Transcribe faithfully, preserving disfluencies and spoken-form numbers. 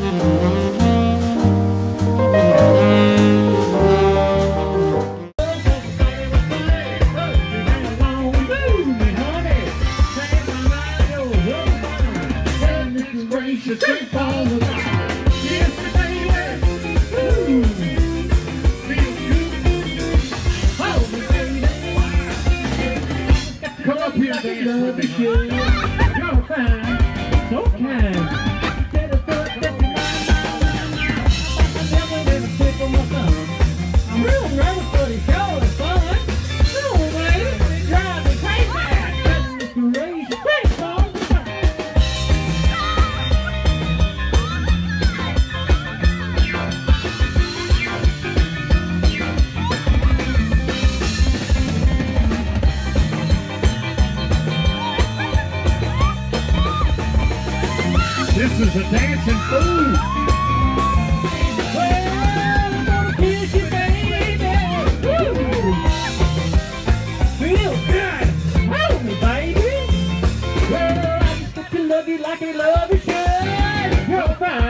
This is a dancing fool. Well, I'm gonna kiss you, baby. Woo. Feel good. Hold me, baby. Well, I just got to love you like I love you should. You're fine.